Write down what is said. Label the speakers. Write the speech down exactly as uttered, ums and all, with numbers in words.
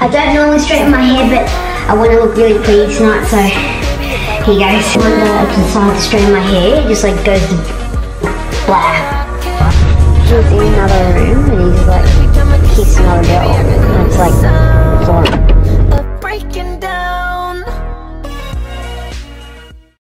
Speaker 1: I don't normally straighten my hair, but I want to look really pretty tonight, so here you go. One day I decide to straighten my hair, it just like goes to black. He was in another room and he's like kissed another girl, and it's like